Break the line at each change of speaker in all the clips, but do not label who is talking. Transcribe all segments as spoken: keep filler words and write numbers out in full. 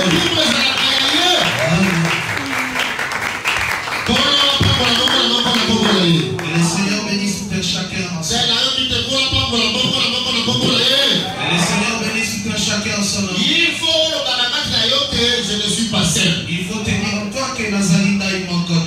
le Seigneur bénisse tout un chacun ensemble. Et le Seigneur bénisse tout un chacun en son nom.
Je ne suis pas seul.
Il faut tenir en toi que Nazalinda est mon côté.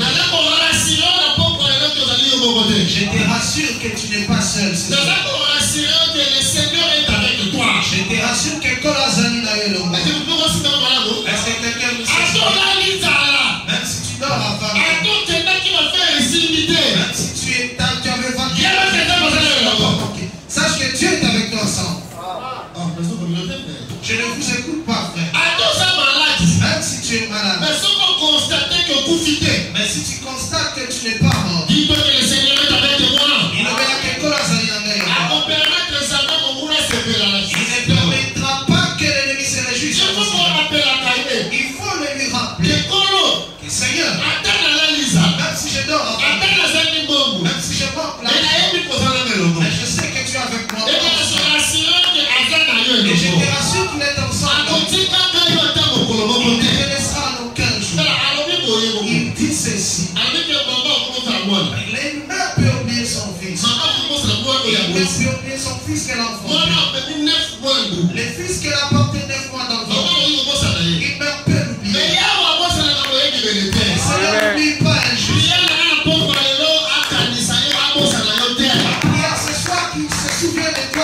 Je te rassure que tu n'es pas seul.
Je te rassure que le Seigneur est avec toi.
Je te rassure que quand Nazalinda est là. Est-ce que quelqu'un nous sait? Même si tu dors avant. Même si tu es tard, tu avais vingt. Sache que Dieu est avec toi ensemble. Je ne vous écoute pas, frère. Même si tu es malade. Mais si tu constates que tu n'es pas mort,
dis-toi que le Seigneur est avec moi.
il ne permettra pas que l'ennemi se réjouisse. Il faut le lui rappeler. Que Seigneur, même si je dors avant, même si je mors là, mais je sais que tu es avec moi. Et je te rassure qu'il est ensemble. Il ne te laissera en aucun jour. Il dit ceci. Les mères peuvent oublier son fils. Il peut oublier son fils qu'elle a enfanté. Les fils qu'elle a porté neuf mois dans le ventre. Il meurt peu l'oublier. Le Seigneur n'oublie pas un jour. La prière ce soir qu'il se souvient de toi.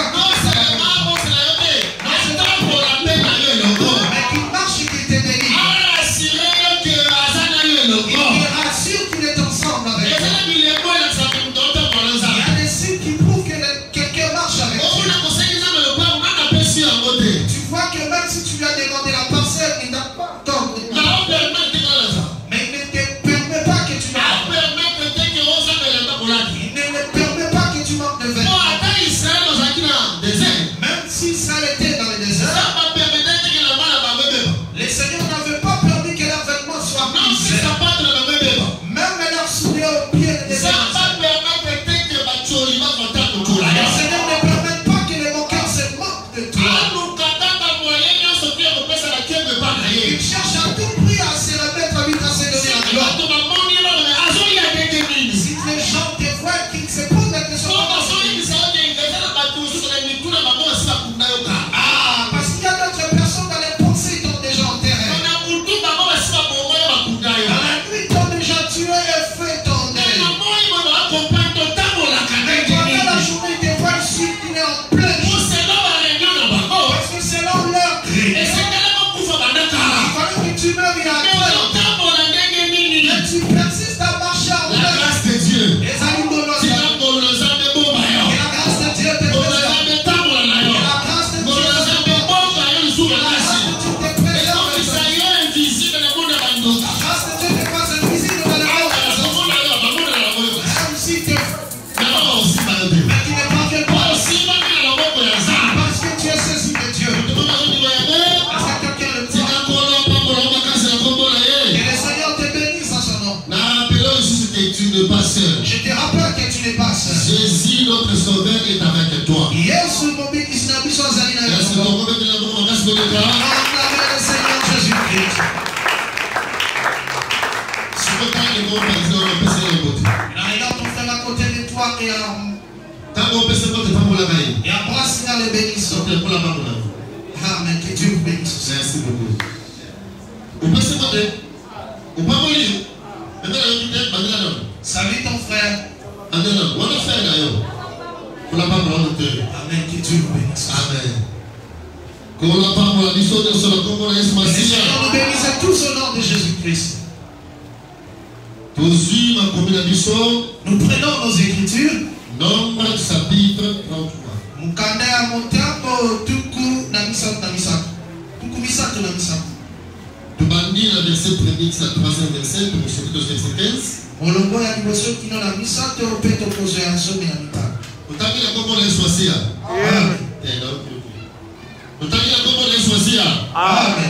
Mais qu'il marche et qu'il te délivre. Il te rassure qu'il est ensemble avec toi. Il y a des signes qui prouvent que quelqu'un marche avec toi. Tu vois que même si tu lui as demandé la parcelle, il n'a pas tort. Mais il ne te permet pas que tu marches. Il ne te permet pas que tu manques de vêtements. Même si ça était dans le désert, les seigneurs n'avaient pas permis que leurs vêtements soient brisés. Même leurs souliers au pied de désert. Les seigneurs ne permettent pas que les moqueurs se moquent de toi. Ils cherchent à tout prix à se remettre à lui à se donner la gloire. Si les gens te voient qu'ils se posent la question, ah, parce qu'il y a d'autres personnes dans les pensées qui ont déjà enterré. Dans la nuit, ils ont déjà tué et fait tomber. Mais pendant la journée, ils te voient ici, il est en plein jour. Parce que selon leur cri, il fallait que tu meurs, il y a un mais tu persistes à marcher en
La grâce de Dieu.
les animaux
Et la grâce de Dieu te
et la grâce de Dieu te préserve. La grâce de Dieu te préserve. La grâce de Dieu n'est pas invisible dans le monde. Même si tu mais qui ne parvient pas parce que tu es saisi de Dieu. Est-ce que quelqu'un le croit? Que le Seigneur te bénisse en son nom. Je te rappelle que tu n'es pas seul.
Jésus, notre sauveur, est avec toi.
Yesu mobikisi na biso azali na yo.
Est-ce que ton problème de la mort, on casse le déclare?
Acclamez le Seigneur Jésus-Christ.
Si vous avez le bon président, on peut se le voter.
Il regarde ton frère à côté de toi et en-
Tant qu'on peut se voter, pas pour la veille.
et embrasse dans le bénissons.
Sortez pour la main pour la vie.
Amen. Que Dieu vous bénisse.
Merci beaucoup. Vous pouvez se voter. Vous pouvez mourir. Maintenant, vous êtes maintenant.
Salue ton frère.
Maintenant, on a fait d'ailleurs. Pour la main pour la vie.
Amen. Que Dieu vous bénisse.
Amen. Que la main pour la vie, sur le combo, la
Que le Seigneur nous bénisse tous au nom de Jésus-Christ.
Poursuis ma combinaison.
Nous prenons nos écritures.
Nombre chapitre trente-trois.
Mukanda ya motambo tuku na misato na misato. Tuku misato na misato.
Tu bandis le verset premier, c'est le troisième verset, pour chapitre verset quinze.
Molongo ya liboso kino na misato pe tokozo ya nsomi na mitano.
Utaki la kombo na Eswasia.
Amen.
Utaki la kombo na Eswasia.
Amen.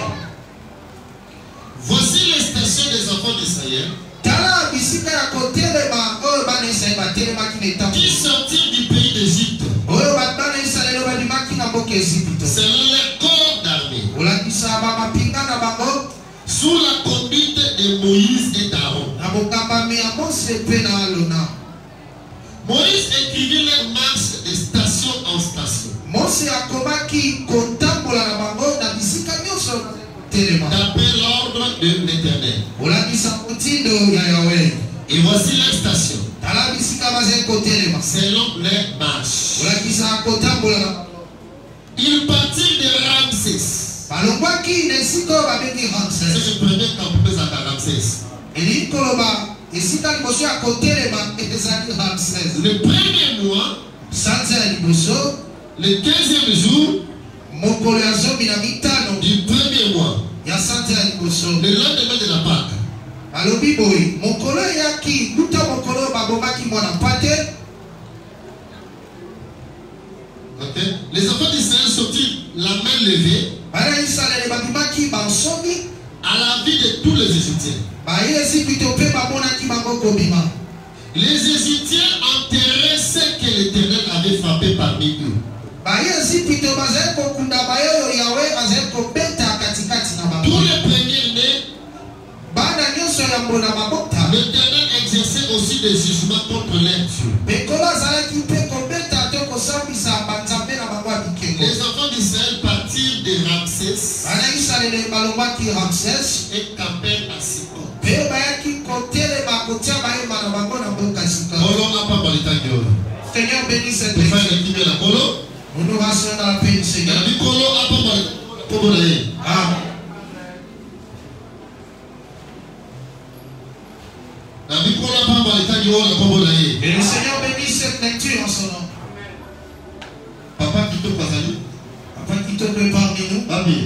Voici les stations des enfants d'Israël
Tala bisika ya kotelema oyo bana Israël batelemaki na etambo.
qui sortirent du pays d'Égypte
Oyo bato bana Israël babimaki na mboka Ejipito.
selon les corps d'armée.
Olakisa bamapinga na bango
Sous la conduite de Moïse et d'Aaron. Moïse écrivit les marches de station en station. D'après l'ordre de l'Éternel. Et voici la station. Selon les marches. Il partit de Ramsès. C'est le premier campus à Ramsès. Le premier mois, le quinzième jour du premier mois, le lendemain de la Pâque. Okay. Les enfants d'Israël sortirent la main levée à la vie de tous les Égyptiens. Les Égyptiens enterraient ce que l'Éternel avait frappé parmi eux. Tous les premiers-nés, l'Éternel exerçait aussi des jugements contre les dieux. Les enfants d'Israël partirent de Ramsès et campèrent à Sikon.
Seigneur bénisse cette église. Nous nous rassurons dans la paix du Seigneur. Amen. Et le Seigneur bénisse cette lecture en son nom.
Papa qui te parmi
Papa qui te prépare nous.
Amen.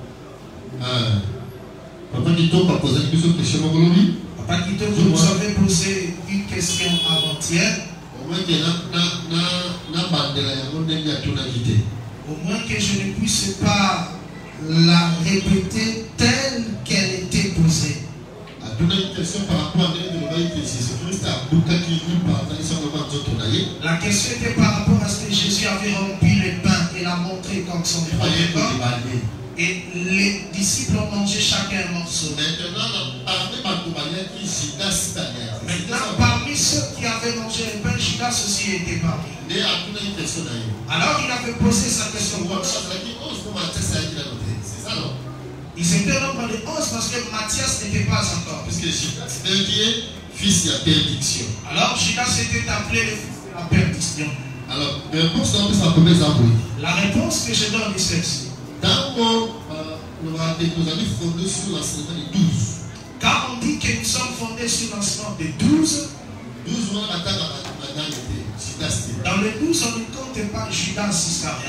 Papa qui te pas poser une question aujourd'hui.
Papa qui te vous avez posé une question avant-hier.
Au moins que na na na bandela ya mondenge ya tuna kité.
Au moins que je ne puisse pas la répéter telle qu'elle était posée.
A tuna une question par rapport à ce que Jésus Christ a bouqué qui nous parle dans son.
La question était par rapport à ce que Jésus avait rompu les pains et l'a montré comme son premier corps. Et les disciples ont mangé chacun un morceau. Maintenant, parmi ceux qui avaient mangé les pains, Judas aussi était parmi. Alors il avait posé sa question. Ils étaient au nombre de onze parce que Matthias n'était pas encore.
Puisque Judas était fils de la perdition.
Alors Judas était appelé le fils de la perdition.
Alors, la réponse que
La réponse que je donne est celle-ci.
Dans nous avons fondé sur l'enseignement des douze.
Quand on dit que nous sommes fondés sur l'enseignement des douze,
douze mois
dans le douze, on ne compte pas Judas Iscariot.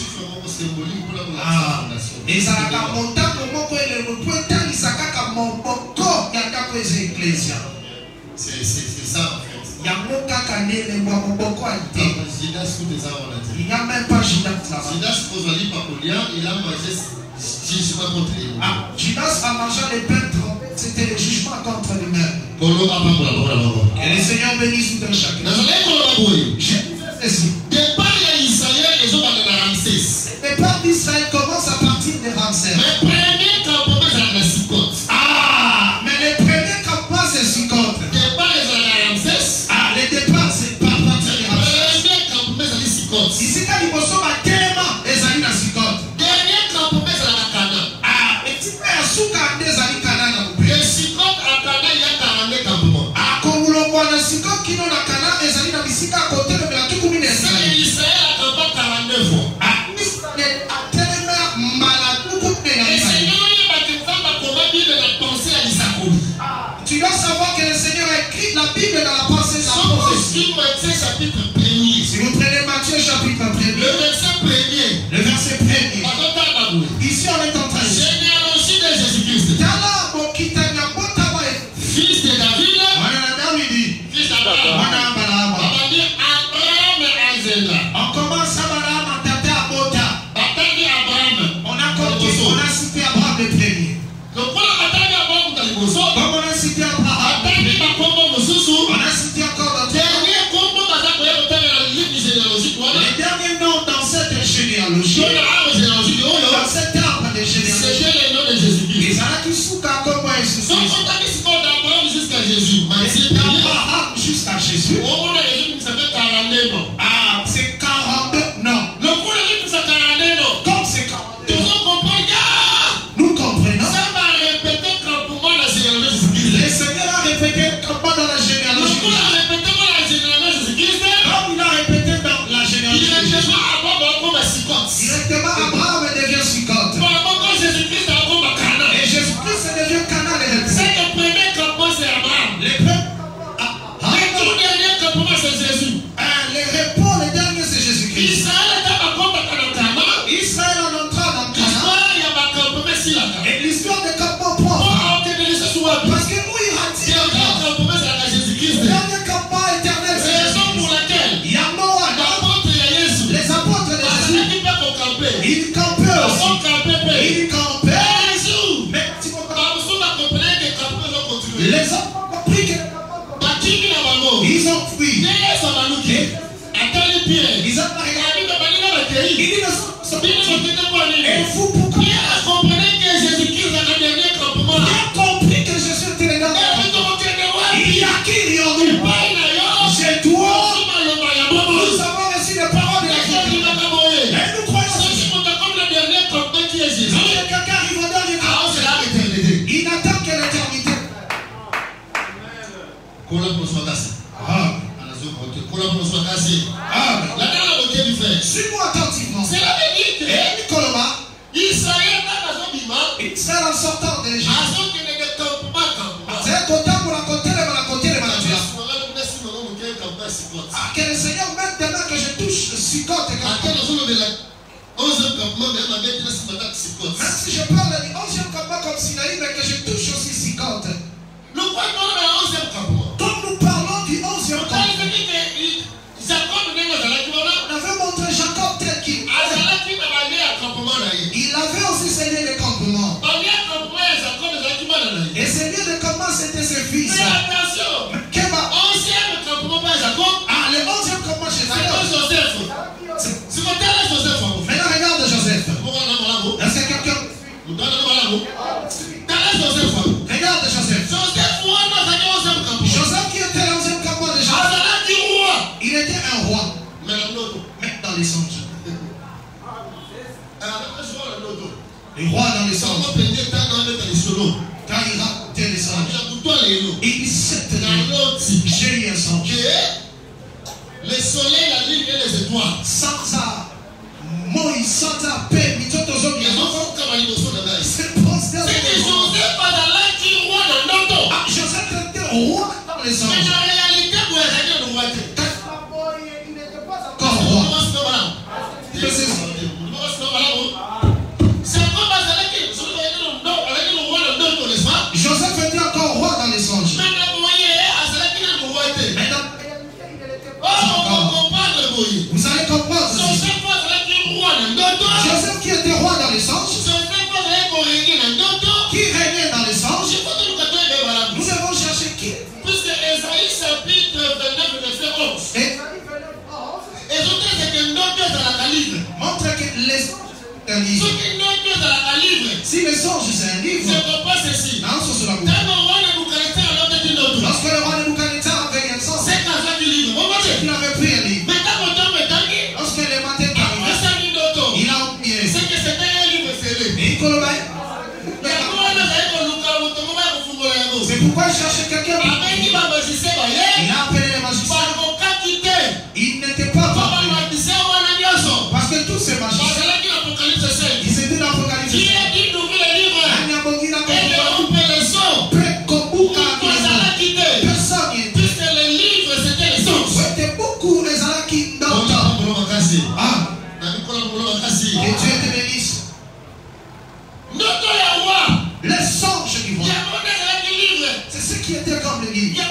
Ah, et ça a monté comme quoi il est le point de l'Isaka mon boko yaka kweze ecclesia.
C'est c'est ça en fait.
Yango kaka ne le mwa boko ite. Il n'y a même pas Judas là.
Judas ozali pakolia, il a mangé jugement contre lui.
Ah, Judas a mangé les pains trempés, c'était le jugement contre lui-même. Et le Seigneur bénisse tout un chacun. Je dis
départ d'Israël, les hommes de Ramsès.
Le départ d'Israël commence à partir de Ramsès.
Mais premier campement c'est la Sikot.
Ah, mais le premier campement c'est Sikot.
Départ de Ramsès.
Ah, le départ c'est par partir de Ramsès.
Premier campement c'est la Sikot.
Ici quand il faut ma tellement les amis na Sikot.
Dernier campement c'est la Cana.
Ah, et tu peux asuka des amis Cana na
le Sikot à Cana il y a quarante campements.
Ah, comme vous le voyez Sikot qui non na Cana les amis na bisika à côté de la tout commune.
C'est Israël a campé quarante-neuf ans.
Ah, Israël a tellement malade beaucoup de
le Seigneur il va te faire ma commande de la pensée à l'Issacour.
Tu dois savoir que le Seigneur a écrit la Bible dans la pensée de la prophétie.
Matthieu chapitre premier.
Si vous prenez Matthieu chapitre premier,
Le verset premier.
le verset premier. Ici on est en train de
Généalogie de Jésus-Christ.
Tala mokitanya botaba
Fils de David.
wana Dawidi.
Fils d'Abraham.
Wana Abraham.
On va dire Abraham et Azela.
On commence à Abraham tata Abota.
Bataille Abraham.
On a compris, on a cité Abraham le premier.
Donc pour la bataille Abraham dans les Bosso.
Comme on a cité Abraham.
Bataille Makombo Mosusu.
On a cité encore d'autres.
Dernier combo dans la généalogie.
Les derniers noms dans ce Et l'histoire de campement propre. Parce que où il ratit le dernier campement éternel, c'est
raison pour laquelle
il y a Noah, les apôtres de Jésus. Ils campaient aussi. Ils campaient. Mais tu comprends? Les hommes ont compris que ils ont fui. Ils ont regardé. Ils et vous pourquoi? Il a compris que Jésus était le dernier. Il y a qui irions-nous? C'est toi. Nous avons reçu les paroles de la Bible. Et nous croyons que quelqu'un arrive au dernier. Il n'attend que l'éternité. Suis-moi attentivement. Et Nicolas, Israël en sortant de l'Égypte. C'est content pour la côté de la côté de Manadia. Ah, que le Seigneur mette demain que je touche le cicotte. Même si je parle du onzième campement comme Sinaï, mais que je touche aussi cicotte. Comme nous parlons du onzième campement, on avait montré Jacob tel qu'il il avait aussi ses lieux de campement. Et ses lieux de campement, c'était ses fils.
Mais attention,
Keba.
onzième campement pas Jacob.
Ah, le onzième campement chez
C'est
Jacob.
Joseph. C'est mon tel Joseph.
Maintenant, regarde Joseph. Est-ce que quelqu'un. Regarde Joseph. Joseph qui était l'onzième campement de Jacob. Il était un roi. Mais dans les songes. Le roi dans les songes. Quand il racontait les songes, il dit cette nuit, j'ai eu un songe.
Le soleil, la lune et les étoiles.
Sans ça, Moïse, sans ça, paix, mitoto zombie. C'est bon, c'est
que Joseph pas dans l'anti roi de Noto.
Ah, Joseph était roi dans les songes.
Mais en réalité, vous êtes le roi.
Il n'était pas encore roi. C'est ça. Joseph était encore roi dans les songes. Mais dans vous allez comprendre. Joseph qui était roi dans les songes, qui régnait dans les songes, nous avons cherché qui?
Puisque Esaïe chapitre vingt-neuf, verset onze. Et
montre que les songes c'est un livre. Si les songes c'est un livre, non, ce sera vous. Lorsque le roi Nebuchadnezzar avait un songe, il avait pris un livre. Lorsque les matins arrivaient, il a oublié. Et il colobait. C'est pourquoi il cherchait quelqu'un. Il a appelé les magiciens. Il n'était pas parti. Parce que tous ces magiciens, ils étaient dans l'Apocalypse. Personne n'y était. C'était beaucoup les Alaki dans le temps. Ah. Et Dieu te bénisse. Les songes qui vont. C'est ce qui était comme le livre.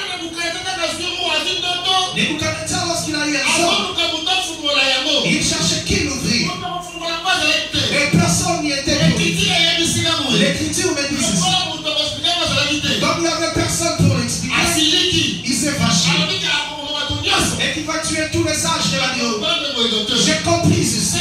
Nebuchadnezzar, lorsqu'il a eu un songe, il cherchait qui l'ouvrir. Et personne n'y était. L'écriture me dit ceci. Comme il n'y avait personne pour l'expliquer, il s'est fâché. Et qui va tuer tous les sages de la Bible. J'ai compris ceci.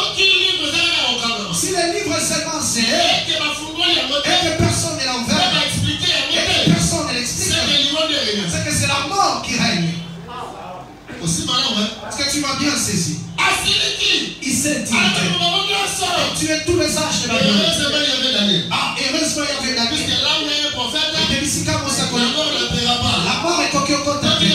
Si le livre seulement c'est et que personne ne l'envers, et que personne ne l'explique, c'est que c'est la mort qui règne. Est-ce que tu m'as bien saisi? Il s'est dit tuer tous les sages de la Bible. Ah, heureusement il y avait David. Et ici quand on s'accorde, la mort est coquille au côté. Il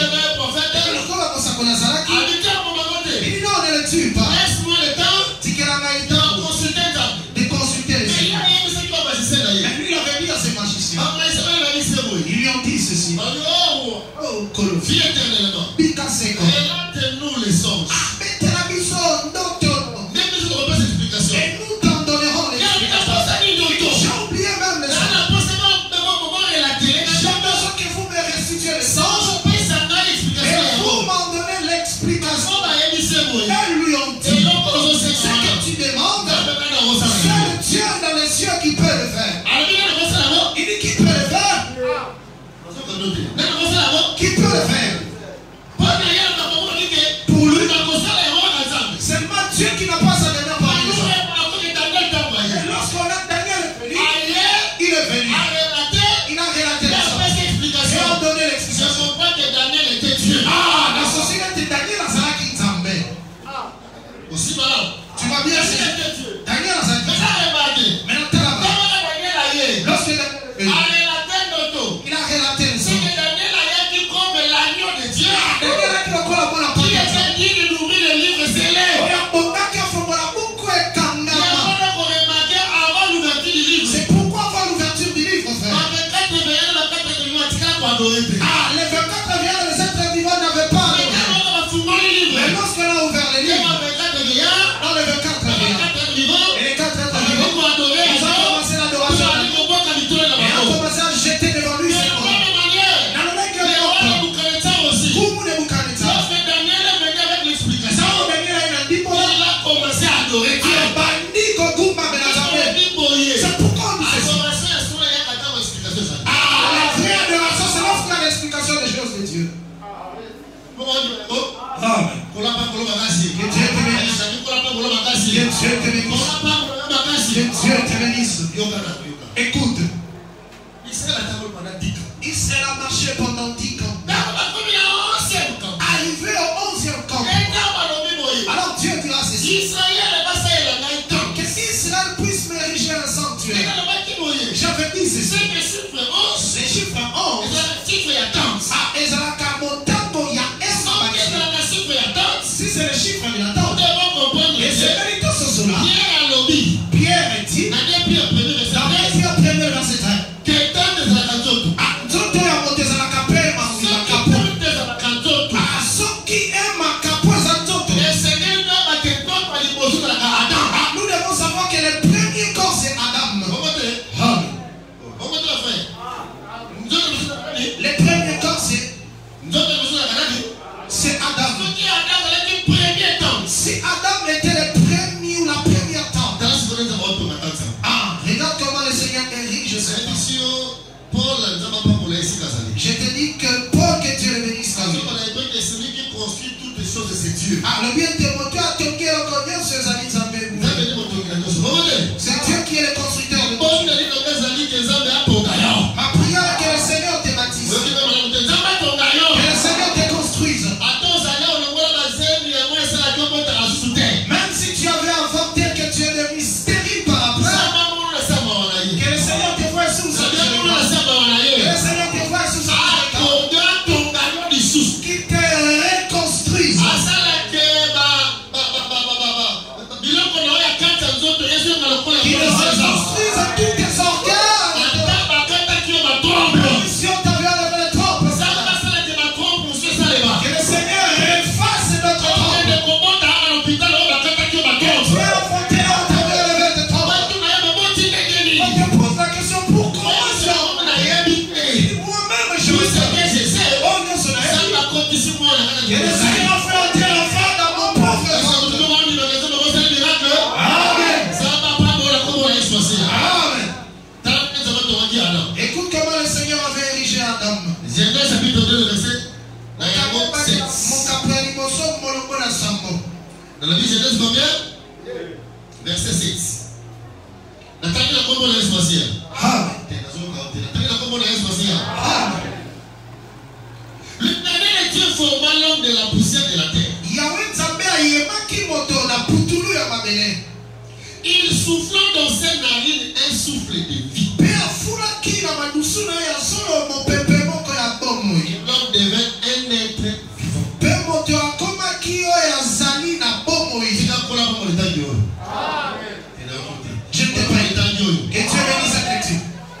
dit non, ne le tue pas. C'est qu'elle a eu le temps de consulter les signes. Mais lui, il avait dit à ses magiciens. Ils lui ont dit ceci. Oh, Colophie. Bika Seko.
Relate-nous les songes.
Mais t'es la mission, non,
et nous t'en donnerons l'explication.
Et nous t'en donnerons l'explication. Ah, les vingt-quatre vierges des êtres vivants n'avaient pas adoré. Mais lorsqu'on a ouvert les livres, dans les vingt-quatre vierges et les quatre êtres vivants, ils ont commencé l'adoration. Et ont commencé à jeter devant lui ses corps. C'est pourquoi on dit ceci. Ah, la vraie adoration, c'est lorsqu'il y a l'explication des choses de Dieu. Amen. Que Dieu te bénisse. Que Dieu te bénisse. Que Dieu te bénisse. Écoute. Israël a marché pendant dix ans. Arrivé au onzième camp. Alors Dieu dira ceci. Que Israël puisse m'ériger un sanctuaire. J'avais dit ceci. Les chiffres onze. Ah, et la camotango, il y a un. Si c'est le chiffre de la tente. Et c'est vérité ce cela. Pierre est dit. Dans Pierre premier verset un. Ah, Zoto ya moteza la kapé ma la kapo. Ah, ceux qui aiment ma kapo za Zoto. Ah, nous devons savoir que le premier corps c'est Adam. Ah. Le premier corps c'est c'est Adam. Si Adam était le premier ou la première tente. Ah, regarde comment le Seigneur érige cette tente. Je te dis que Paul, que Dieu le bénisse. Ah, le bien Timothée a toqué au cogneur sur les amis de c'est Dieu qui est le constructeur de tout. Ma prière est que le Seigneur te baptise. Que le Seigneur te construise. Même si tu avais inventé que tu es devenu stérile par après. Que le Seigneur te voit sous sa main. Que le Seigneur te voit sous sa main. Qui te reconstruise. Qui te reconstruise à tous tes organes. Même si on t'avait enlevé les trompes. Que le Seigneur efface notre trompe. Que tu es enfanté là on t'avait enlevé tes trompes. On te pose la question pourquoi moi-même je me sais. Oh non, ce n'est que le Seigneur fait entrer l'enfant dans mon pauvre ventre. Amen. Amen. Écoute comment le Seigneur avait érigé Adam. Mon capitaine Mosso, mon logo na sambo.
Dans la vie Genèse combien? Verset sept. Amen. Amen. L'Éternel Dieu forma l'homme de la poussière de la terre. Il souffla dans ses narines un souffle de vie. Et l'homme devint un être vivant.
Je ne t'ai pas dit. Que Dieu bénisse cette lecture.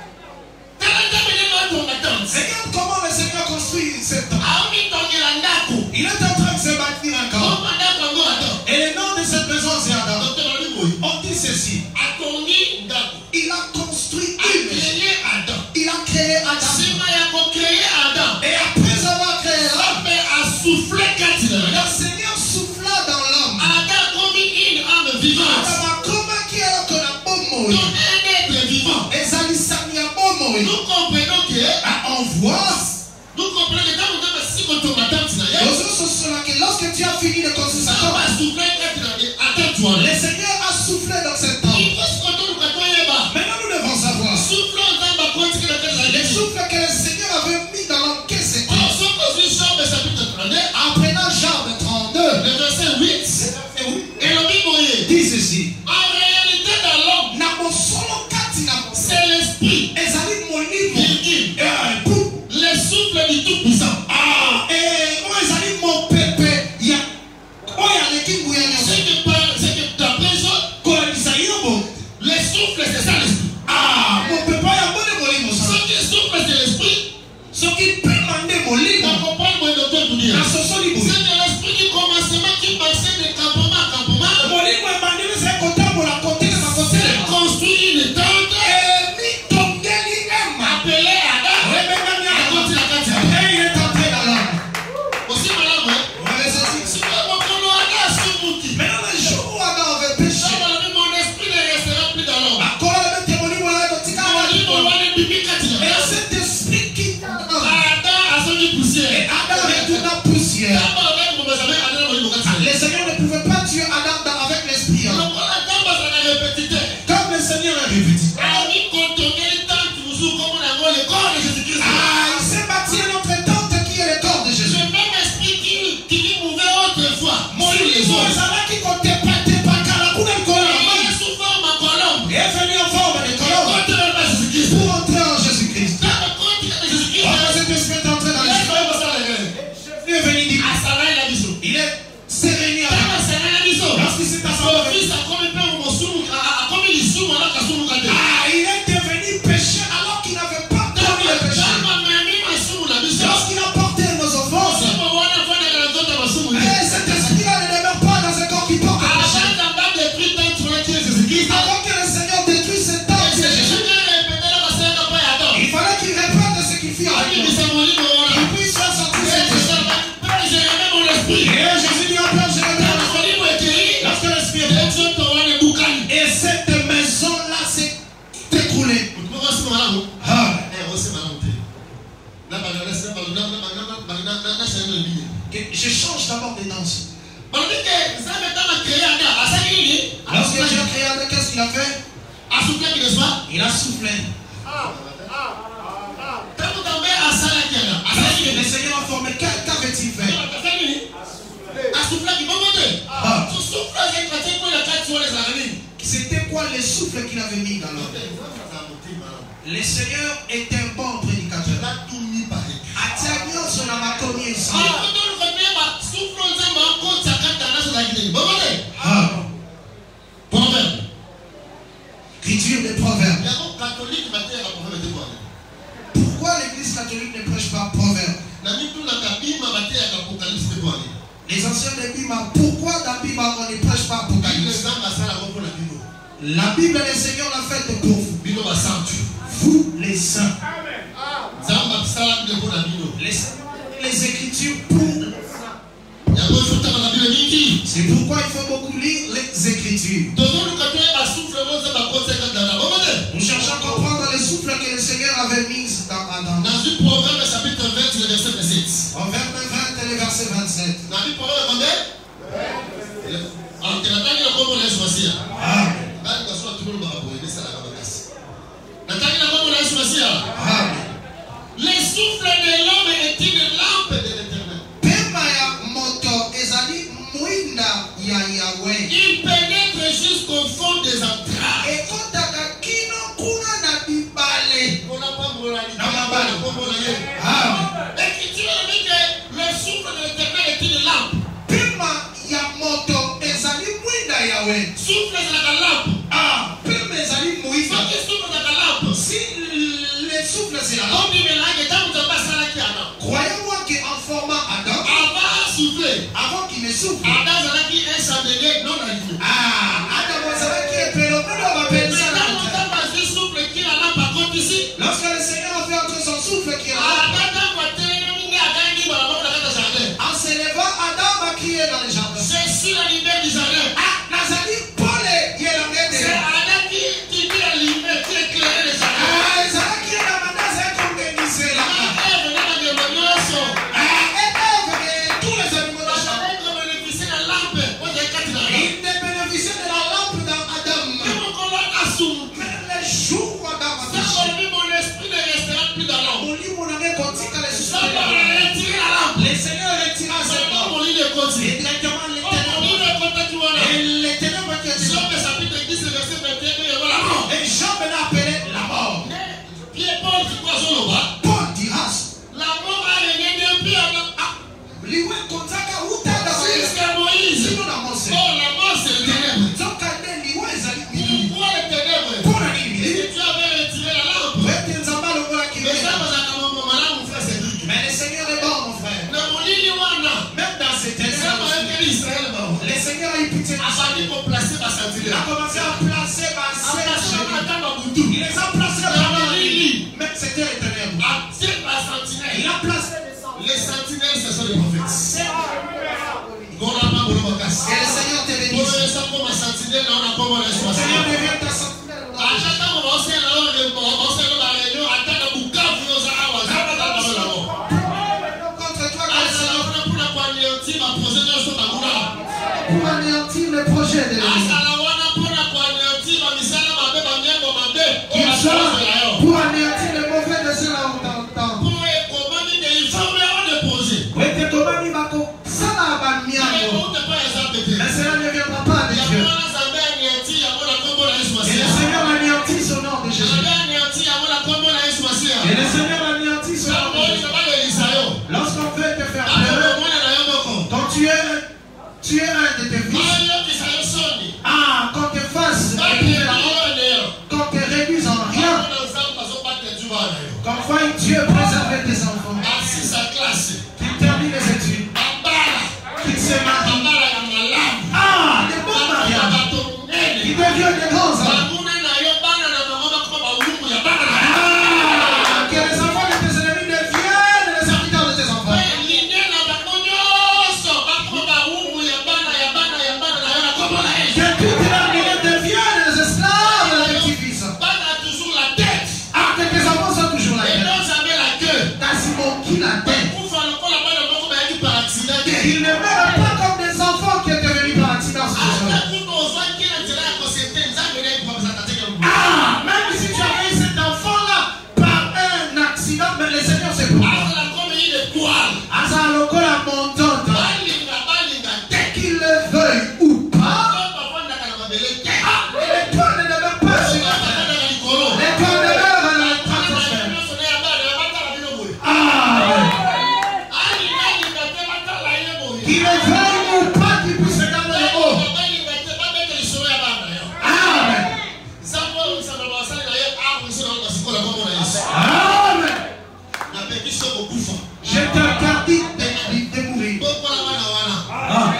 Regarde comment le Seigneur construit cette tente. Il est en train de se bâtir encore. Et le nom de cette maison c'est Adam. On dit ceci. Il a construit une maison. Il a créé Adam. Et après avoir créé l'homme, le Seigneur souffla dans l'homme. Adam a comment qui est là qu'on a beau mourir. Et ça dit ça n'y a beau mourir.
Nous comprenons que
on voit.
Nous comprenons que quand on a si quand on attend,
que lorsque tu as fini de construire sa tente, le Seigneur a soufflé dans cette tente. Maintenant nous devons savoir les souffles que le Seigneur avait mis dans l'homme. Qu'est-ce que c'était? Apprenant Job trente-deux,
le verset huit, et le Bible
dit ceci.
En réalité dans l'homme,
c'est
l'esprit, le souffle du Tout-Puissant.
Ah, et moi j'allais mon pépé, il y a oh il y a l'équipe où il y a
c'est que par c'est que d'après ça, le souffle c'est ça l'esprit.
Ah, mon pépé il y a bon de ce
qui souffle c'est l'esprit,
ce qui peut Je change d'abord des danses. Lorsque Dieu a créé Adam, qu'est-ce qu'il a fait? Il a soufflé. Le Seigneur a formé, qu'avait-il fait? Ah. C'était quoi le souffle qu'il avait mis dans l'homme? Le Seigneur est un bon prédicateur. Ah.
Proverbe.
Écriture des proverbes. Pourquoi l'église catholique ne prêche pas proverbe? Les anciens de Bima, pourquoi dans Bima on ne prêche pas Apocalypse? La Bible, le Seigneur l'a faite pour vous. Vous les saints. Les, les Écritures pour vous. C'est pourquoi il faut beaucoup lire les Écritures. Nous cherchons à comprendre les souffles que le Seigneur avait mis dans Adam.
Dans Proverbe chapitre vingt, le verset vingt-sept.
Proverbe vingt, le verset vingt-sept.
Les souffles de l'homme est une lampe de l'éternel. Il pénètre jusqu'au fond des entrailles. L'Écriture dit que le souffle de l'éternel est une lampe. Souffle de la lampe.
Ah,
Souffle de la lampe.
si le souffle c'est la
On
lampe,
dit maintenant que tant que tu passes à la kiana.
croyez-moi qu'en formant Adam,
Avant souffler.
avant qu'il ne souffle,
Adam Zalaki est chandelier non allumé.
ah, Adam savait qu'il est pélo, on va appeler ça la lampe.
Quand on passe souffle qui la lampe par contre ici.
Lorsque le Seigneur a fait entre son souffle qui est la lampe, en se levant, Adam a crié dans les jardins.
C'est sur la lumière du jardin.
Ah, Nazali, Paul est il est l'anglais
C'est
de.
Adam qui qui dit la lumière, qui éclaire le jardin.
Ah, Zala qui est dans ma nase, c'est comme des lycées là.
Ah, elle venait dans les manioles.
Ah, et Ève et tous les animaux de
Parce
champ.
qu'on bénéficie de la lampe. On est quatre dans la lampe.
Ils ne bénéficiaient de la lampe dans Adam.
Comment on l'a assommé?
Même les jours où Adam a
Ça,
péché,
on dit mon esprit ne restera plus dans l'homme.
mon lit, mon ami, continue à les
Ça, on
souffler.
a retiré la lampe.
Le Seigneur retira
Ça,
cette lampe.
mon lit de continue.
Et directement les
Oh, mon lit
ténèbres.
de continue, tu vois là.
Et les ténèbres qui étaient
Job chapitre dix, verset vingt et un, il y a la mort.
et Jean l'a appelé la mort.
Pierre Paul dit quoi sur le bas?
Paul dira,
La mort a régné d'un pied à la...
ah, liwe kontaka utada
Jusqu'à Moïse.
sino na Mose.
Oh, la mort c'est le ténèbre.
Zoka ne liwe ezali milili.
Pourquoi le ténèbre?
Pona nini
Et
milili?
tu avais retiré la lampe.
Wete nzamba longola
Mais ça,
kilele.
parce que mon maman, mon frère, c'est lui.
Mais le Seigneur est bon, mon frère.
Mais mon lit, il y en a.
Même dans ces
C'est ça,
ténèbres,
parce que Israël, bon.
le Seigneur a eu pitié de
A
nous.
fallu qu'on place ma sentinelle.
Il a commencé à placer ma
A placé
sœur.
ma table à Boutou.
Il les a placés
Dans
dans
le
le lit.
lit.
Même c'était les ténèbres.
A tiré ma
Il
sentinelle.
a placé
Les sentinelles, ce sont les prophètes. Gorama
que
Bolobakas.
le Seigneur te
Pour
bénisse.
eux, ça, pour ma sentinelle, on a comment les
Le Seigneur
soixante.
devient ta sentinelle.
À chaque fois qu'on va au ciel, alors, on s'est dans la réunion, à table à Bukavu, aux Awa, ça va dans la mort.
Contre toi, que
Ah,
le
ça
Seigneur
va pour la poignée, ma projet de ce Bagoura.
pour anéantir le projet de
Ah,
l'ennemi.
ça la wana pour la poignée, ma misala, ma bébé, ma mienne, ma bébé.
Qu'il soit pour anéantir le mauvais de ceux-là où t'entends.
Pour les commandes, il faut vraiment déposer.
Wete komami bako sala ba
Mais
miango.
on ne peut pas les appeler.
Mais cela ne viendra pas de
Il y a
Dieu.
pas la Zambé anéantie, il y a pas la combo la
Et le
Esmoisia.
Seigneur anéantit son nom de Jésus.
Zambé anéantie, il y a pas la combo la Esmoisia.
Et le Seigneur anéantit son
Ça,
nom de
moi,
Jésus.
je vais le Isaïo.
Lorsqu'on veut te faire
Ah, mais
pleurer,
moi, il y a un mot.
quand tu es, tu es un de tes
Ah,
fils,
il y a qui ça y sonne.
ah, qu'on te fasse
Ah, il y
éprouver
a
la honte,
un d'ailleurs.
qu'on te réduise en
Ah,
rien,
on a ça, parce qu'on va te tuer, d'ailleurs.
qu'on voie Dieu préserver tes enfants,
Ah, si sa classe.
qu'il termine les études,
Bambara.
qu'il se marie,
Bambara, il y a malade.
ah, des bons mariages, qu'ils deviennent des grands hommes,
Bambuna, il y a un bana, il y a un maman, il y a un maman, il y a un bana.
ah, que les Amen. Je t'interdis de, de mourir. Amen.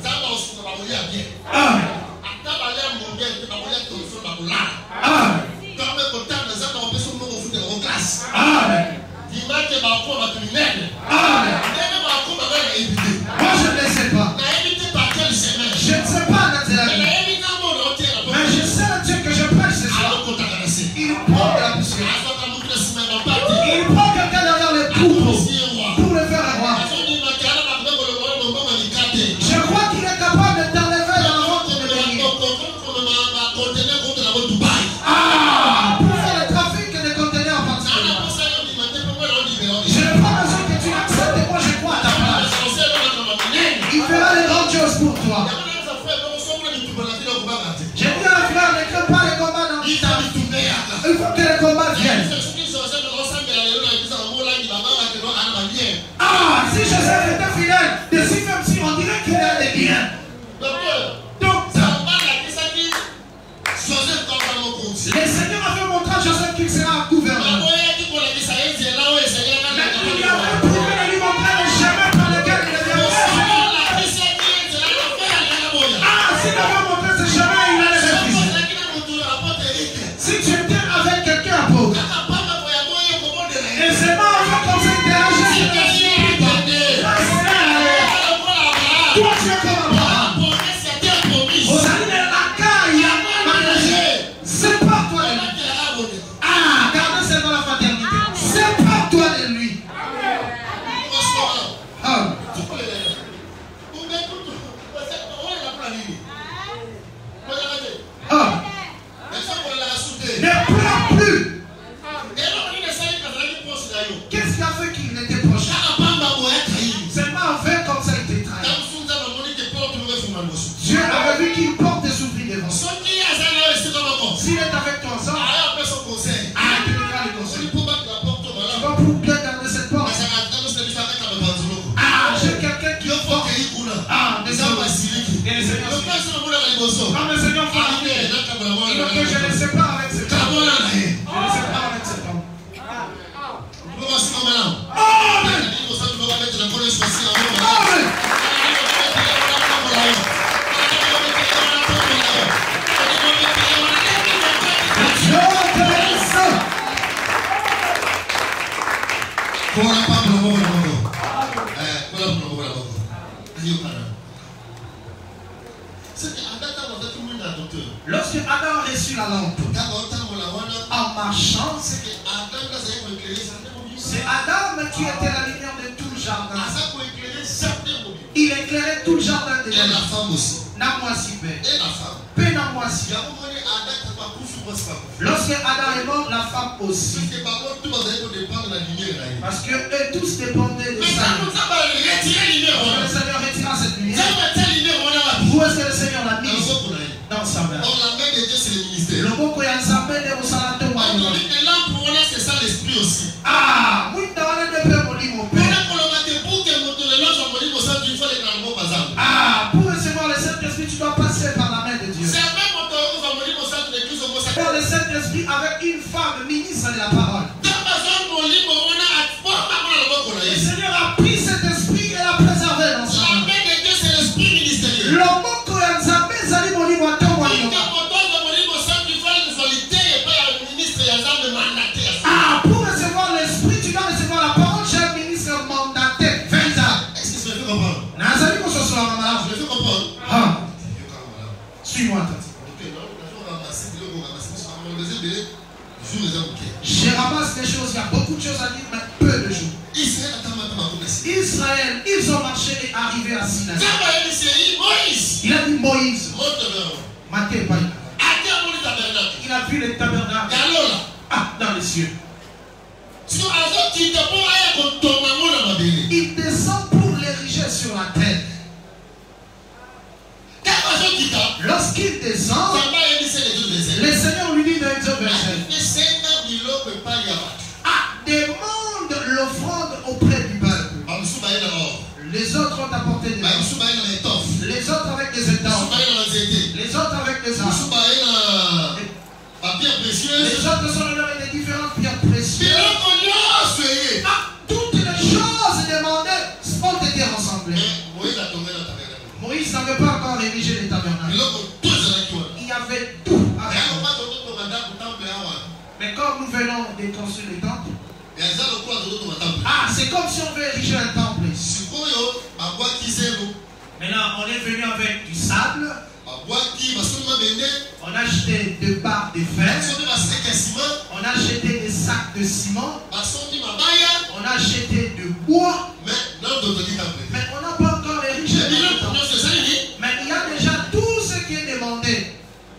Amen. Amen. Moi je ne le sais pas. Je ne sais pas mais je sais le Dieu que je prêche ce soir. Il prend de la poussière. Il prend quelqu'un derrière les troupeaux pour le faire avoir. Je crois qu'il est capable de t'enlever dans la route de béni. Ah, pour faire le trafic des conteneurs particuliers. Je n'ai pas besoin que tu l'acceptes et moi je crois à ta place. Il fera les grandes choses pour toi. J'ai dit à un frère, ne crée pas les combats dans le temps. Il faut que les combats viennent. Ah, si Joseph était fidèle, de si même si on dirait qu'il a des biens. Donc, le Seigneur avait montré à Joseph qu'il sera gouverneur. Mais il a prouvé de lui montrer le chemin par lequel il devait passer. Ah, s'il avait montré ce chemin, il allait réfléchir. Si tu étais avec quelqu'un à pauvre, et c'est pas encore comme ça que tu es agissé. Toi, tu es comme Abraham. Vous allez dans la caille, c'est pas toi de lui. Ah, regardez, c'est dans la fraternité. C'est pas toi de lui. Ah. Ah. Ne pleure plus. Qu'est-ce qui a fait qu'il était proche? Seulement en fait comme ça il était trahi. Dieu avait vu qu'il porte des souffriers devant. S'il est avec toi ensemble, ah, tu donneras le conseil. Tu vas pour bien garder cette porte. Ah, j'ai quelqu'un qui porte. Ah, des hommes et les seigneurs. Comme le Seigneur fait l'idée. Il veut que je les sépare avec cet homme. Je les sépare avec cet homme. Amen. Amen. Lorsque Adam a reçu la lampe, en marchant, c'est Adam qui était la lumière de tout le jardin. Il éclairait tout le jardin de
la femme aussi.
Et la femme. Lorsque Adam est mort, la femme aussi. Parce que eux tous dépendaient de ça. Le Seigneur retira cette lumière. Où est-ce que le Seigneur l'a mise? Dans sa main.
Or la main de Dieu c'est le ministère.
On
dit que l'âme pour c'est ça l'esprit aussi.
Ah, oui, dans le dépôt, on dit mon père. Ah, pour recevoir le Saint-Esprit, tu dois passer par la main de Dieu.
C'est un même moteur.
Pour le Saint-Esprit avec une femme ministre de la parole. Le Seigneur a pris cet esprit et l'a préservé dans sa main.
La main de Dieu c'est l'esprit ministériel.
Loboko ya nzambe ezali molimo atongo alima. Ah, pour recevoir l'esprit, tu dois recevoir la parole chez un ministre mandaté. vingt ans.
Est-ce que tu me fais comprendre?
Nazali ko so so la mama.
Je me fais comprendre.
Ah. Suis-moi, tante. Je ramasse des choses, il y a beaucoup de choses à dire, mais peu de jours. Israël, ils ont marché et arrivé à Sinaï. Il a dit Moïse. Matthieu, pas il a vu les tabernacles. Ah, dans les cieux. Il descend pour l'ériger sur la terre. Lorsqu'il descend, le Seigneur lui dit dans Exode vingt-sept, ah, demande l'offrande auprès du peuple. Les autres ont apporté des offres. Les autres avec des étoffes. Les autres avec des armes. Les autres sont venus avec des différentes pierres venons de construire le temple. Ah, c'est comme si on veut ériger un temple. Maintenant, on est venu avec du sable. On a acheté deux barres de fer. On a acheté des sacs de ciment. On a acheté du bois. Mais on n'a pas encore érigé le temple. Mais il y a déjà tout ce qui est demandé.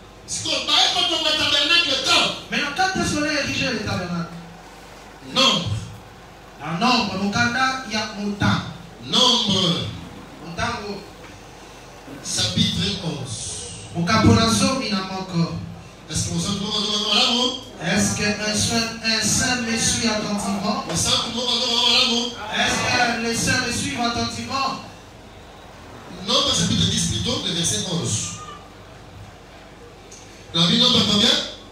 Maintenant, quand est-ce qu'on a érigé le tabernacle?
Nombre.
En nombre, il y a mon temps.
Nombre.
Mon temps.
Chapitre onze. Est-ce qu'on s'en
Est-ce qu'un saint me suit attentivement? Est-ce que les saints me suivent attentivement?
Nombre chapitre dix plutôt, le verset onze. La vie nombre combien?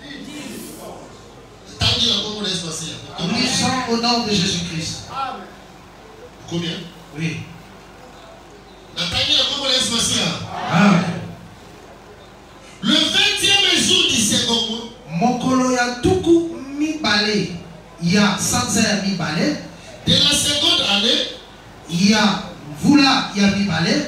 Nous lisons au nom de Jésus-Christ.
Combien?
Oui.
Amen. Le vingtième jour du second mois.
Mokolo ya tuku mi bale. Ya sansa mi bale.
De la seconde année.
Ya vula ya mi bale.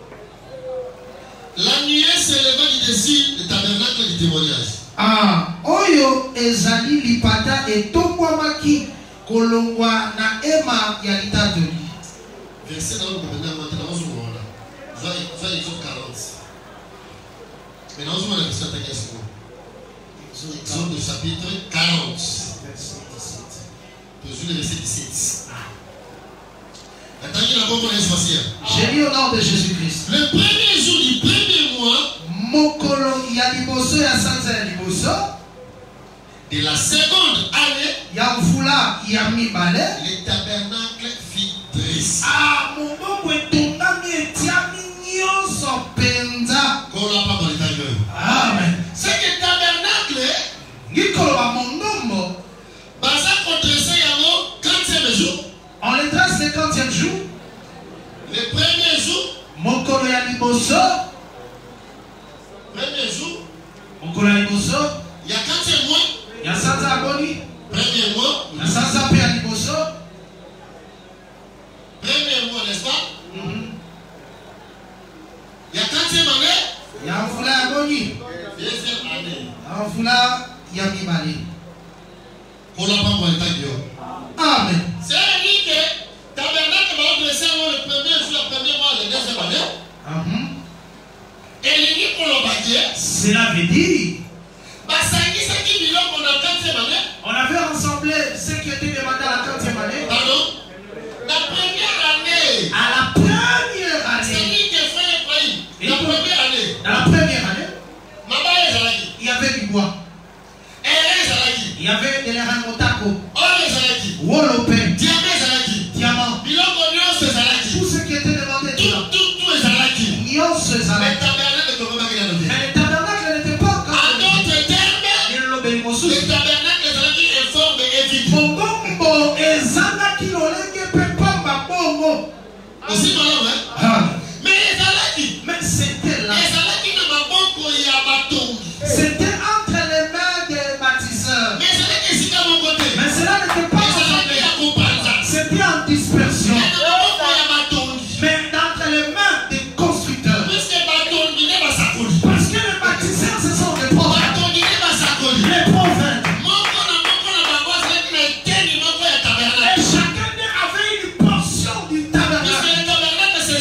La nuée s'éleva du dessus du tabernacle du témoignage.
Ah, oyo ezali lipata etongwamaki kolongwa na ema ya litatoli.
Verset dans le gouvernement maintenant onze mois là. Soit Exode quarante. Maintenant onze mois la version attaquée à ce mot. Exode du chapitre quarante.
Verset dix-sept.
Toujours le verset dix-sept. Attendez la bombe pour l'insocier.
J'ai lu au nom de Jésus-Christ.
Le premier jour du premier mois.
Mokolo ya liboso ya sanza ya liboso.
De la seconde année.
Ya mvula ya mibale.
Le tabernacle fit dresse.
Ah, mon bongo etongami etiami nyonso penza.
Kola pa dans l'état.
Amen.
C'est que tabernacle.
Ngikolo ba mondombo.
Baza kodresse yango quantième jour.
On les dresse le quantième jour.
Le premier jour.
Mokolo ya liboso.
Premier jour.
Mokolo ya liboso.
Il y a quantième mois.
Il y a sanza aboni.
Premier mois.
Il y a sanza pe ya liboso.
Premier mois, n'est-ce pas?
Mm-hmm.
Il y a quantième année.
Il y a mvula ya boni.
Deuxième année.
Il y a mvula ya mibale.
Kola pa dans l'état.
Amen.
C'est-à-dire que tabernacle va dresser le premier jour, le premier mois, le deuxième année.
Uh-huh.
Et l'unique pour le bâtir.
Cela veut dire.
On
avait rassemblé ce qui était demandé à la quatrième année.
Pardon? La première année.
À la première année.
C'est-à-dire que frère Ephraïm, la première année.
Dans la première année. Il y avait du bois. Il y avait de l'eramotako. Wolope. Diamant. Tout ce qui était demandé.
Tout, tout, tout est zalaki.
Mais le tabernacle n'était pas encore.
En d'autres termes, le tabernacle est informe et vide.
Bongo ezana kilolenge pepamba bongo.
Aussi malin, hein? Mais ezalaki.
Mais c'était là.
Ezalaki na maboko ya batongi.
C'était entre les mains des bâtisseurs.
Mais ezalaki esika moko te.
Mais cela n'était pas.
Ezalaki ya kopanza.
C'était en dispersion.
Mais na maboko ya batongi.
Mais d'entre les mains des constructeurs.
Puisque batongi ne basakoli.
Parce que les bâtisseurs ce sont des prophètes.
Batongi ne basakoli.
Les prophètes.
Moko na moko na bango azalaki na eteni moko ya tabernacle.
Et chacun d'eux avait une portion du tabernacle.
Puisque le tabernacle c'est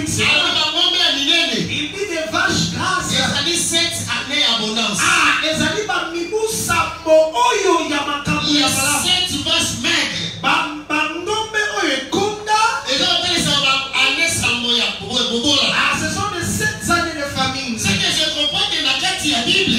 fixé. Il dit des vaches grasses. Ah, les animaux mibou sambo oyo yamakamu yamala.
Sept vaches maigres.
Bambangombe oyo konda. Ah, ce sont les sept années de famine.
Ce que je comprends que la carte de la Bible,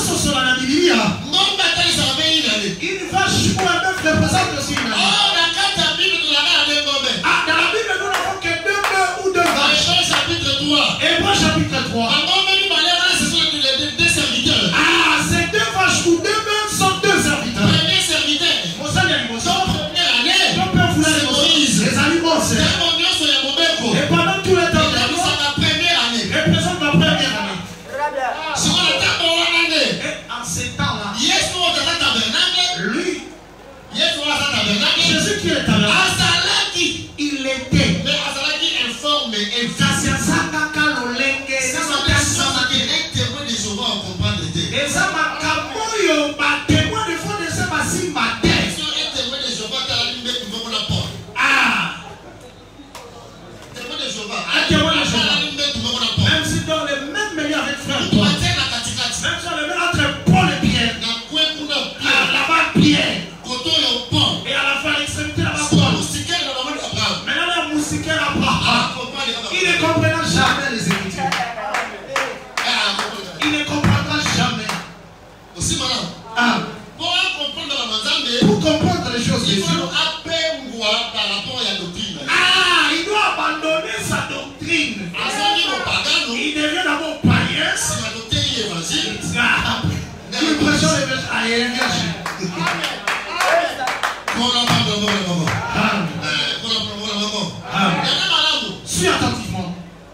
une vache ou un bœuf représente aussi une année.
oh, la carte de la Bible, nous l'avons à deux bœufs.
Ah, dans la Bible, nous n'avons que deux bœufs ou deux vaches.
Hébreux chapitre trois.
Hébreux chapitre trois.
Ce sont les deux serviteurs.
Ah, ces deux vaches ou deux bœufs sont deux serviteurs.
Premier serviteur.
Mon salut, mon
Son première année.
Ton père voulait
c'est Moïse.
les animaux, c'est.
Et
pendant tout le temps,
il a mis ça la première année.
représente la première année.
C'est quoi le temps pour l'année?
Et en ces temps-là,
Yes, nous avons un tabernacle.
lui,
Yes, nous avons un tabernacle.
Jésus qui est tabernacle,
Azalaki.
il était.
Mais Azalaki informe et
Ça, c'est ça, kaka lolenge.
c'est
Ça,
ça,
c'est
c'est
ça,
ça, c'est un témoin de Jéhovah en comprendre le
et ça, ma kamoyo, ma témoin de foi de ça, ma si ma tête.
Si on est témoin de Jéhovah, tu as la ligne de tout la porte.
Ah,
Témoin de Jéhovah.
Un témoin de
Tu as
Jéhovah.
la ligne de tout la porte.
même si dans le même milieu avec frère
Tu
Paul,
vas dire la katikati.
même si on le met entre Paul et Pierre,
Na kwe kuna
à
Pierre.
là-bas Pierre,
Koto yo pont.
et à la fin l'extrémité là-bas
Sur
Paul.
le sticker de la maman d'Abraham.
Maintenant, la moussiquaire Abraham,
Ah, comprends les gars.
il ne comprendra jamais les Écritures.
Ah, comprends.
Il ne comprendra jamais.
Aussi malin.
Ah,
Pour comprendre la manzambe,
pour comprendre les choses de
il
Dieu,
faut appeler Mwa par rapport à la doctrine.
ah, il doit abandonner sa doctrine.
Azali mo pagano.
Il devient d'abord païen.
Si la doctrine est évangile.
Ah, l'impression est à l'évangile.
Qu'on en parle de mon maman.
Ah,
Qu'on en parle de mon maman.
ah.
Il y a un malade.
Suis attentivement.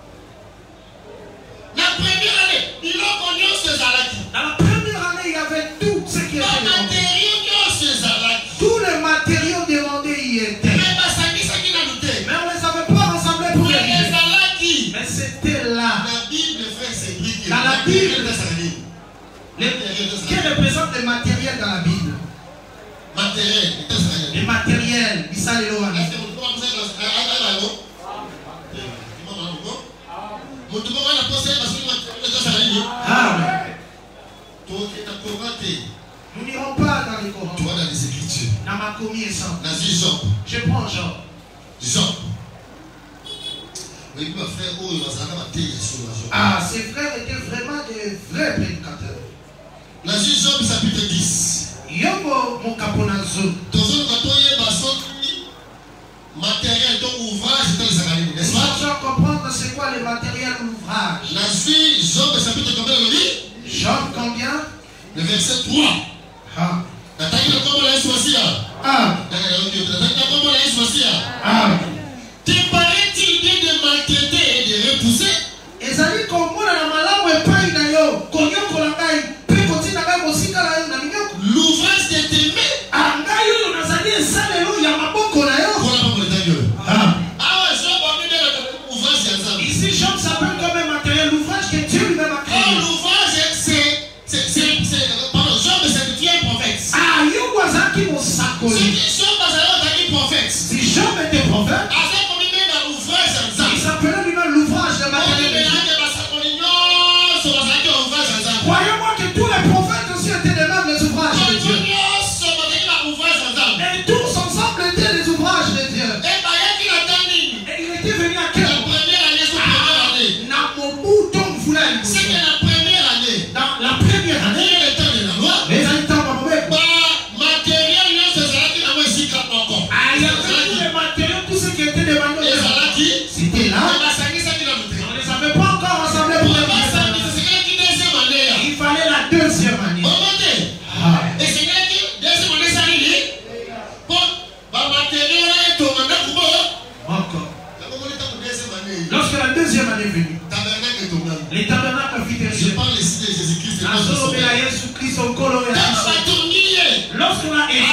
La première année, il a connu ce Zalaki.
Dans la première année, il y avait tout ce qui était
Le
demandé.
matériau de ce Zalaki.
Tous les matériaux demandés y étaient.
Mais Basaki, ça qui n'a douté.
Mais on ne les avait pas rassemblés pour les
Les
vivre.
Zalaki.
Mais c'était là.
La Bible, frère, c'est briqué.
Dans la Bible.
Les
Qui représente les matériels dans la Bible?
matériels.
Les matériels. Bisalelo
Est-ce
Ami.
que vous pouvez vous dire que
Ah, nous n'irons pas dans les Corans.
tu vas dans les Écritures.
Dans ma commis et sang.
Dans Job.
Je prends Jean.
Job. Oui, ma frère, oh, il va s'en aller sur la Job.
Ah, ses frères étaient vraiment des vrais prédicateurs.
Dans Job, chapitre dix.
Yobo mon caponazo.
Dans un canton, bason matériel, donc ouvrage, dans les Sagalines, n'est-ce pas?
Je dois comprendre c'est quoi les matériels ouvrage.
La suite, Job, chapitre combien le lit?
Jean combien?
Le verset trois.
Ah.
Nathalie, comment la est
Ah.
Nathalie, comment la est
Ah.
Te paraît-il bien de maltraiter et de repousser?
Ezali komona na malamu epai na yo. Konyokola ngai. Pe kotina ngai mosika na yo na minyoko.
L'ouvrage de tes mains.
Angai yo nazali esalelo ya maboko na yo.
Voilà pour le temps.
Ah.
Ah ouais, Job a mis dans l'ouvrage ensemble.
Ici, Job s'appelle comme un matériel l'ouvrage que Dieu lui-même a créé.
Oh, l'ouvrage, c'est. C'est. C'est. Pardon, Job, c'est qui est un prophète.
Ah, yo wazaki
C'est
mosakoli.
qui Job, c'est un prophète.
Si Job était prophète,
Ah, c'est comme il met dans l'ouvrage
il
ensemble.
s'appelait lui-même l'ouvrage de
On dit,
matériel.
mais
de
là,
Dieu.
il va s'appeler non, sur la ouvrage ensemble.
Croyez-moi que tous les prophètes aussi étaient les mêmes les ouvrages de Dieu. Et tous ensemble étaient les ouvrages de Dieu. Et il était venu à quel moment? Namobuto Mfulani. Dans la première année, les habitants de Mamobek. Ah, il y avait tous les matériaux, tout ce qui était demandé. C'était là. On ne les avait pas encore rassemblés pour les premières années. Il fallait la deuxième année. Ah. Encore. Lorsque la deuxième année est venue, les tabernacles furent
Je
érigés.
parle ici de Jésus-Christ. et pas de son
Azolobe
Père.
ya Yesu Kristo okolo ya Yesu. Lorsque on a érigé,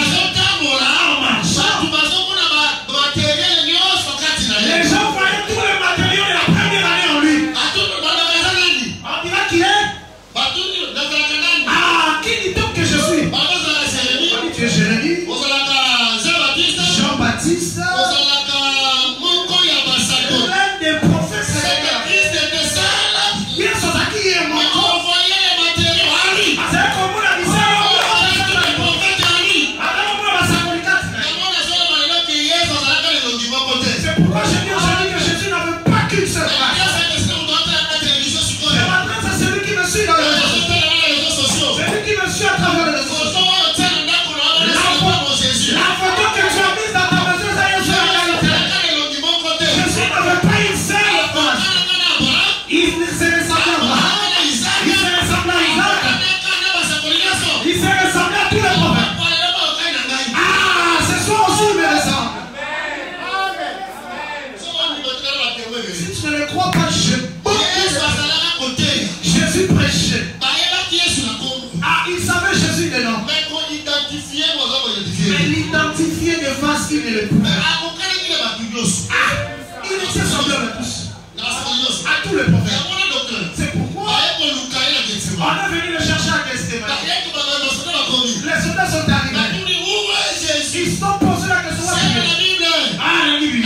les gens voyaient tous les matériaux de la première année en lui. On dira qu'il est. Ah, qui dit donc que je suis? On dit tu es Jérémie, Jean-Baptiste, l'un des prophètes. crois pas, je Jésus prêchait. Ah, il savait Jésus dedans. Mais l'identifier de face, il ne le pouvait. Ah, il était semblable à tous. À tous les prophètes. C'est pourquoi on est venu le chercher à Gethsémani. Les soldats sont arrivés. Ils sont posés la question. Ah, la Bible.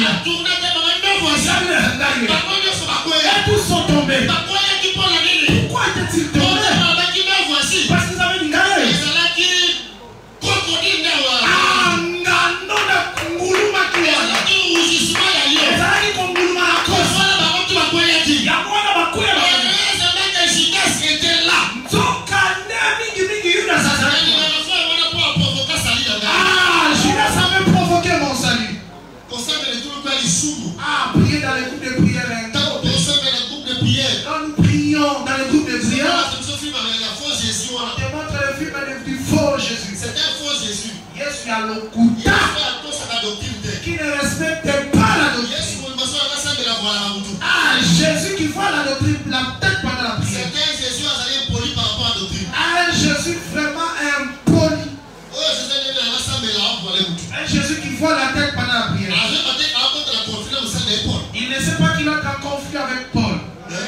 Et tous sont tombés. Pourquoi étaient-ils tombés? Parce qu'ils avaient dit ah, Judas avait provoqué mon salut. Ah, prier dans les groupes de prière. Quand nous prions dans les groupes de prière, on démontre le film du faux Jésus.
C'est un faux Jésus.
Jésus a le coup qui ne respecte pas la doctrine. Ah, Jésus qui voit la doctrine, la tête pendant la prière.
C'est un Jésus impoli par rapport à la doctrine.
Ah, un Jésus vraiment impoli. Un Jésus qui voit la tête pendant la prière. Il ne sait pas qu'il entre en conflit avec Paul.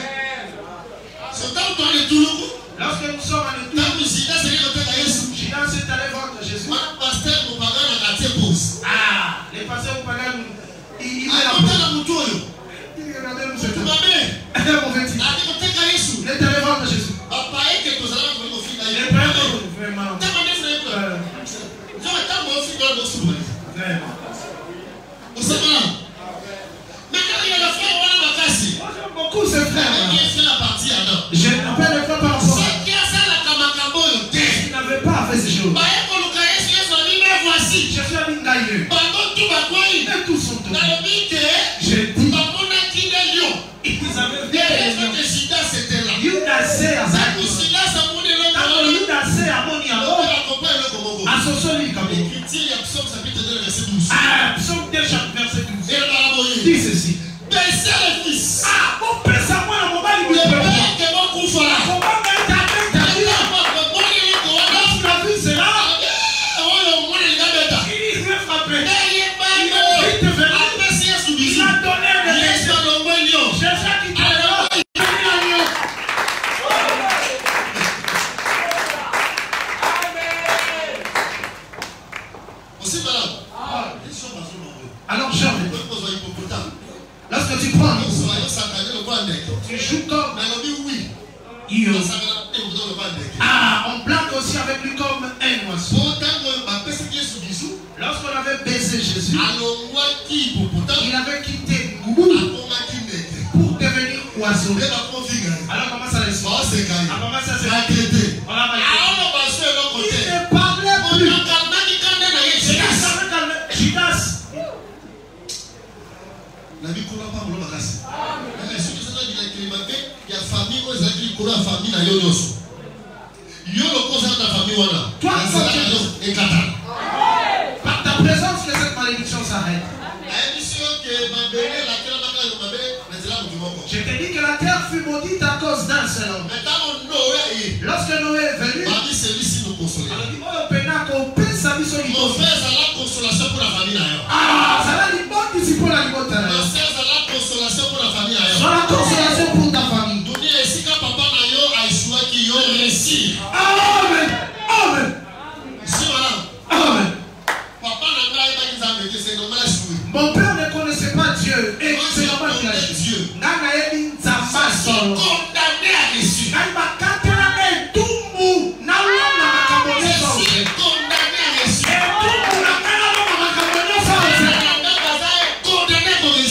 Lorsque nous sommes à l'étoile, Judas est allé vendre Jésus. Ah, les pasteurs pagans, ils il regardait nous ce temps. Il est allé vendre Jésus. Il est prêt vraiment. Vraiment. Beaucoup ces frères. Je n'appelle les frères par rapport à qui n'avaient pas fait ces choses. Je suis allé d'ailleurs. Et tous sont tombés. J'ai dit. Ils avaient vu. Judas est à à Sosoli comme ah, psaume deux, verset douze. Dis ceci. Ah, mon père, ça moi, mon mari, mon père. Mon mari, ta tête, ta vie. Lorsque la vie sera, il veut frapper. Il est vite venu. Il a donné des questions. C'est ça qui t'a donné. Alors, Jean, lorsque tu prends, tu joues comme Io. Ah, on blague aussi avec lui comme un oiseau. Lorsqu'on avait baisé Jésus, il avait quitté Goubou pour devenir oiseau. Alors, comment ça se passe? Comment ça se passe? On l'a mal. Il ne parlait plus. Judas.
La vie qu'on n'a pas voulu m'acasser. Mais ce que ça veut dire qu'il y a famille, il y a famille, il y a yoso. Yoso concerne la famille, voilà.
Toi,
et Qatar.
Par ta présence, que cette malédiction s'arrête. Je te dis que la terre fut maudite à cause d'un seul homme. Lorsque Noé est venu,
mon
frère,
ça la consolation pour la famille.
Ah, ça va dire bonne discipline à l'immote.
Ma soeur, ça la consolation pour la famille.
Ça la consolation pour ta famille. Amen. Amen. Amen. Mon père ne connaissait pas Dieu. Et c'est normal qu'il a dit Dieu. Nana Ebi Nzamba Solo.
Condamné à l'issue.
Naïba Katerame Tumbu. Naoula Makamone Solo.
Condamné à l'issue.
Et Tumbu Nakana Makamone Solo.
Condamné pour les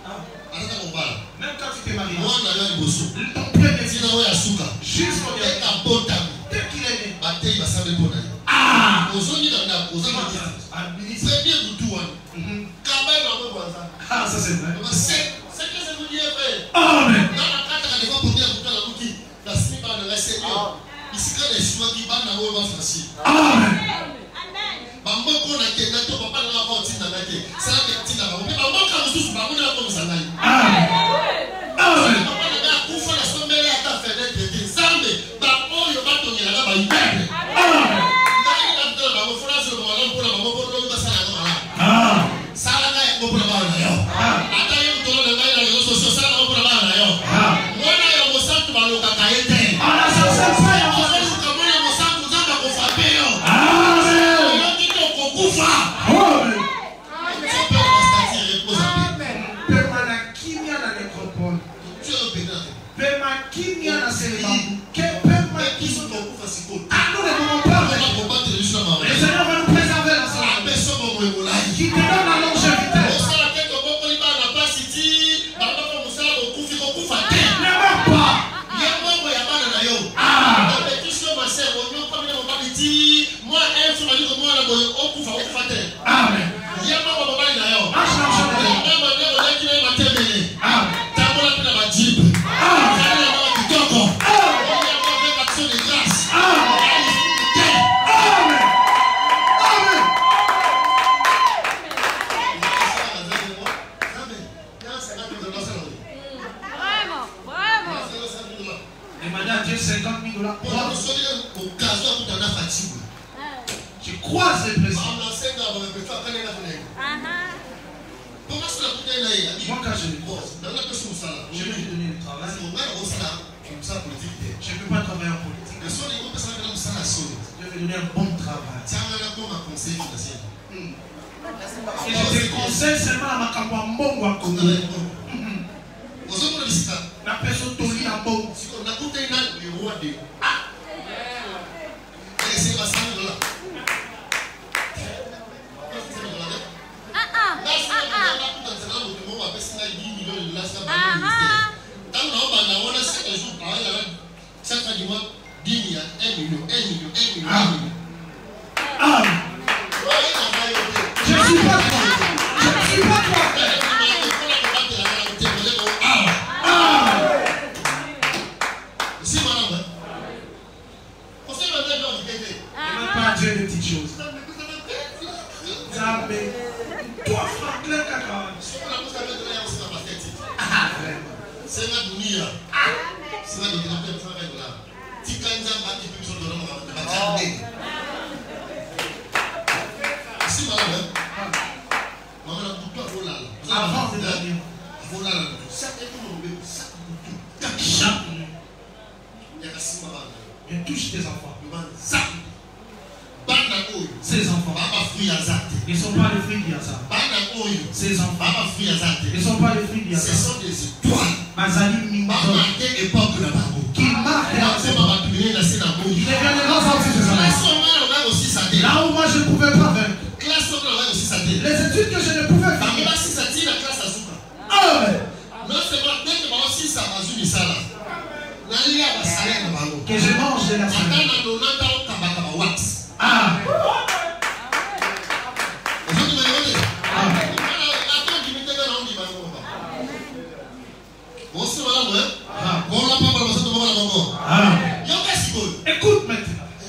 Même quand tu t'es marié.
Moi, on a eu un bosso.
Ton premier
Si on a eu un souka.
Juste au
dès qu'un bon ami.
Dès qu'il est né.
Bataille va savoir pour lui.
Ah!
Aux zones dans aux administres. Premier boutou. Kabay va me voir ça.
Ah, ça c'est vrai.
C'est c'est que ça vous dit vrai.
Amen.
Dans la carte, on va porter un bouton à la boutique. La slip à le Seigneur. Ici, quand les choix qui battent dans le haut, facile.
Amen.
Bambo kona kenda to papa na ba otina na ke. Ça que tina ba. Mais bambo ka mususu ba mona ko msangani.
Amen. Amen.
Papa na ku fa na sombele ata fede de Nzambe. Ba oyo ba tonyela na ba yibebe.
Amen.
Ndani na ndo ba mo fona so ba mpona ba mo bodo ba sala na mala.
Ah.
Sala na ya mo pona ba na yo. Ata yo to na ba na yo so so sala mo pona ba na yo. Ah. Mwana yo mo santu ba lo ka kaete. Ala sa sa sa yo ko ka mwana mo santu zamba ko fa pe yo. Kufa.
Amen.
Pema kimya na necropole. Tu es pédant.
Pema kimya na célébrant. Que pema
kiso to kufa siko.
Ah, nous ne pouvons pas. Le Seigneur va nous préserver la santé. Qui te donne la longévité. Ne meurs pas. Ah. Amen. cinquante mille dollars. Je croise les blessés. Moi, quand je les croise, je vais lui donner le travail. Je ne peux pas travailler en politique. Je vais lui donner un bon travail. Et je te conseille seulement à ma campagne à Congo. La personne tourne à bon. Je ne suis pas toi. Je ne suis pas toi. Dieu de petites choses. Zambé. Toi, Franklin Kaka. Ah, vraiment.
C'est la dunia. C'est la dunia. Tika Nzamba qui peut se donner à la si madame, maman a tout à voler.
Avant de venir.
Voler. Ça est tout le ça tout.
Chaque.
Il y a six mamans.
Je touche tes enfants.
Ça.
Ces enfants. Ils ne sont pas les fruits d'Yazar. Ces enfants. Ils ne sont pas les fruits d'Yazar.
Ce sont des étoiles.
Mazali Mingo. Qui marquent la vie. Il devient le grand sortir de sa vie. Là où moi je ne pouvais pas vaincre. Les études que je ne pouvais faire. Amen. Que je mange de la salade. Ah. Ah. Écoute maintenant.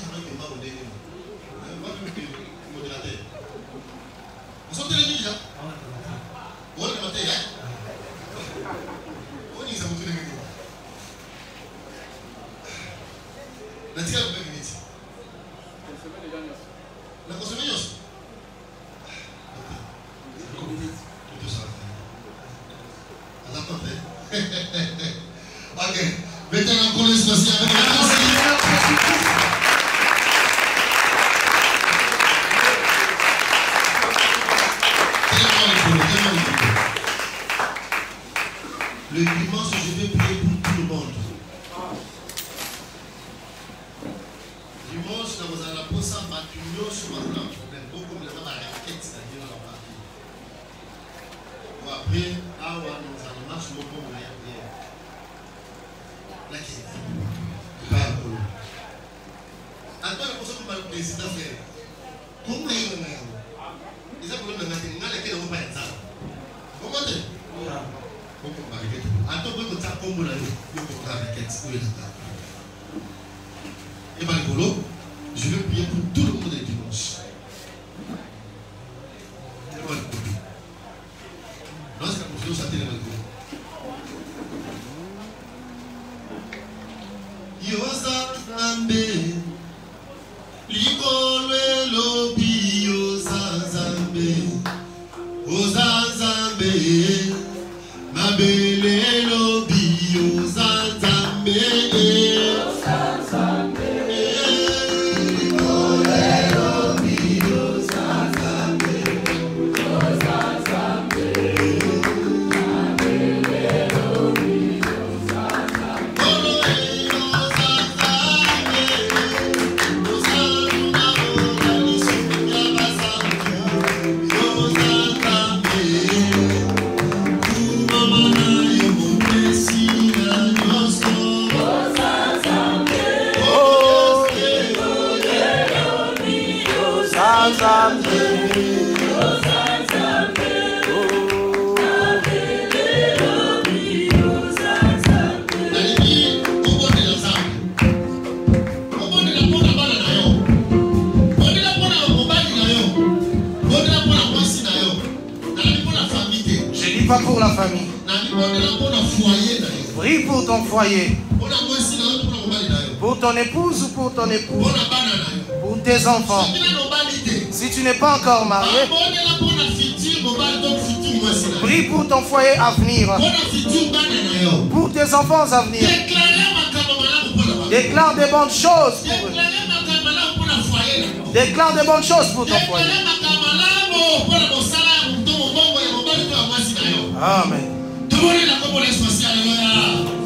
Ok. Maintenant, on laisse passer avec la le dimanche, je vais prier pour tout le monde. Dimanche, nous allons la posa matinée sur le plan. Beaucoup de gens ont la raquette, c'est-à-dire la partie. Pour après, Je vais prier pour tout le monde les dimanches. Lorsque nous faisons chanter les balcons. Yosa Zambe, Likolwe Lobi, Yosa Zambe, Yosa Zambe, Mabele Lobi, Yosa Zambe, Yosa Zambe.
Pas pour la famille. Prie pour ton foyer. Pour ton épouse ou pour ton époux. Pour tes enfants. Si tu n'es pas encore marié, prie pour ton foyer à venir. Pour tes enfants à venir. Déclare des bonnes choses pour eux. Déclare des bonnes choses pour ton foyer. Amen.